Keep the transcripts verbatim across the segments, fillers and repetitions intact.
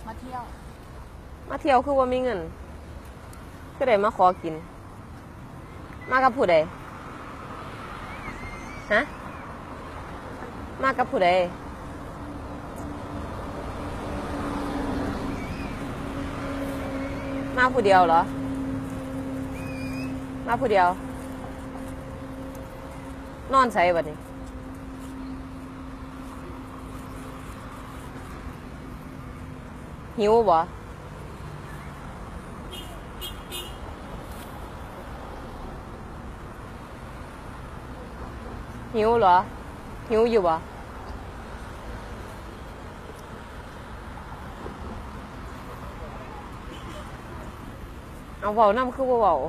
มาเที่ยวมาเที่ยวคือว่ามีเงินคือได้มาขอกินมากับผู้ใดฮะมากับผู้ใดมาผู้เดียวเหรอมาผู้เดียวนอนใส่บัดนี้หิวบ่หิวเหรอหิวอยู่บ่เอาเบาน้ำคือเบา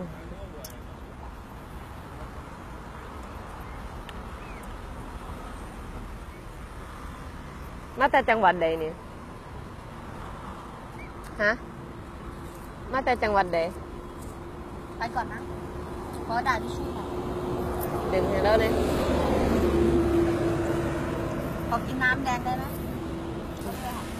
มาแต่จังหวัดใดนี่ฮะมาแต่จังหวัดใดไปก่อนนะขอด่าที่ชื่อหน่อยดึงให้แล้วเนี่ยขอกินน้ำแดงได้ไหม